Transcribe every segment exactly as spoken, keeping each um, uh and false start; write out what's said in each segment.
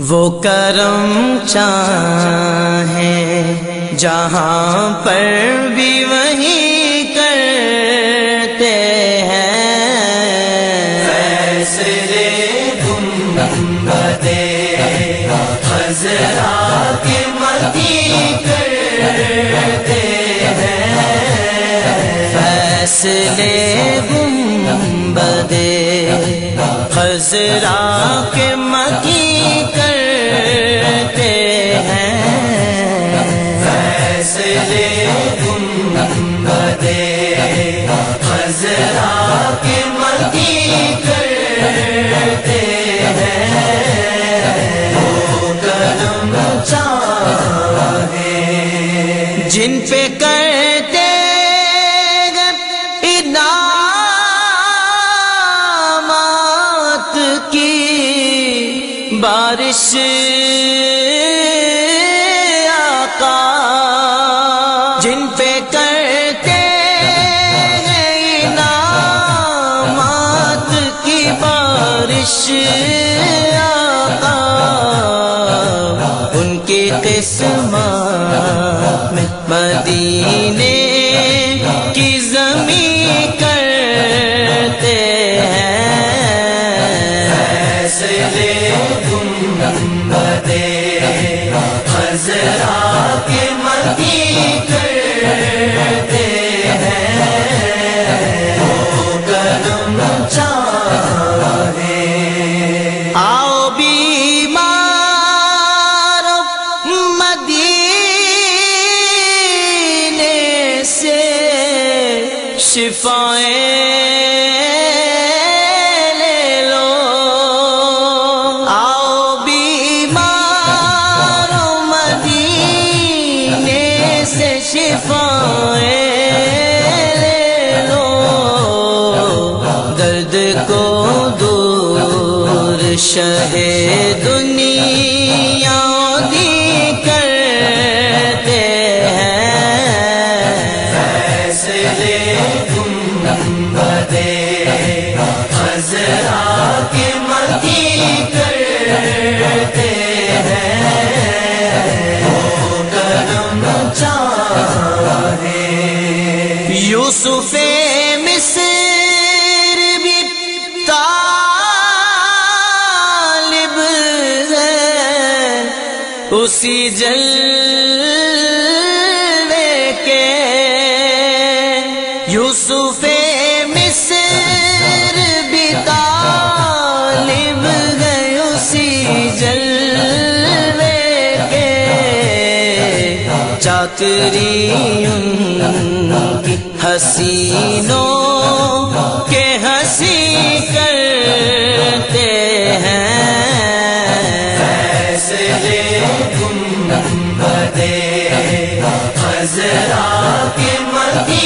وہ کرم چاہے جہاں پر بھی وہی کرتے ہیں، فیصلے گنبد خضرا کے متی کرتے ہیں، فیصلے گنبد خضرا کے متی کرتے ہیں، فیصلے گنبد خضرا کے متی کرتے ہیں، وہ کرم چاہے جن پہ کرتے انعامات کی بارش آقا، جن پہ کرتے ہیں انعامات کی بارش آقا، ان کی قسمت میں مدینے کی زمین کرتے ہیں، فیصلے گنبد خضرا کے متی کرتے ہیں، وہ کرم چاہے آؤ بیمار مدینے سے شفائیں لے لو، آؤ بیمار مدینے سے شفائیں لے لو، درد کو دور شہ دنیا دی کرتے ہیں، فیصلے گنبد خضرا کے متی کرتے ہیں، وہ کرم چاہے یوسف مصر بھی طالب ہے اسی جلوے کے، یوسف مصر بھی طالب ہے اسی جلوے کے، چاکری ان کی حسینوں کے ہنسی کرتے ہیں، فیصلے گنبد خضرا کے متی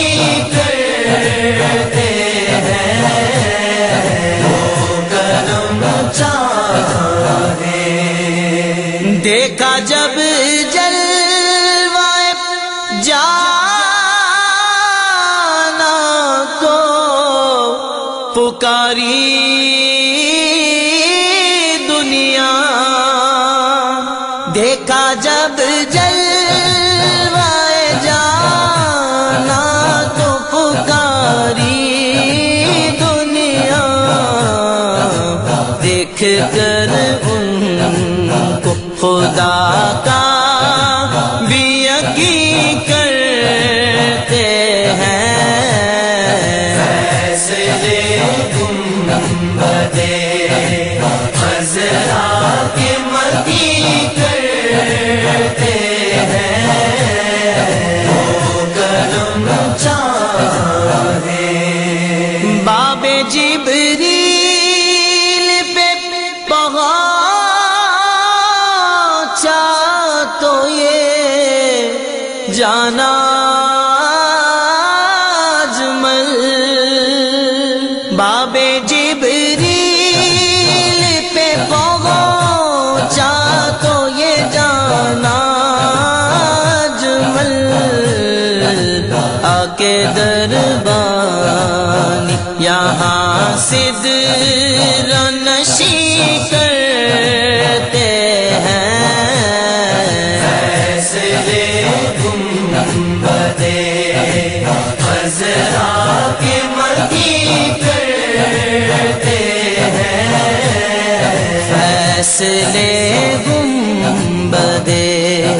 کرتے ہیں، وہ کرم چاہے دیکھا جب جلوہ جانا کو پکاری دنیا، دیکھا جب جلوہ جانا تو پکاری دنیا، دیکھ کر ان کو خدا کا بھی یقین کرتے ہیں، فیصلے گنبد خضرا کے متی کرتے ہیں، وہ کرم چاہے باب جبریل پہ پہنچا تو یہ جانا اجمل، باب جبریل پہ پہنچا تو یہ جانا اجمل، آکے دربانی یہاں صدر نشی کرتے فیصلے گنبدے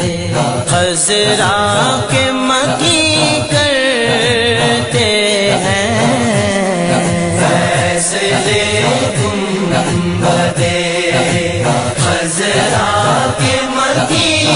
خضرا کے مکی کرتے ہیں، فیصلے گنبدے خضرا کے مکی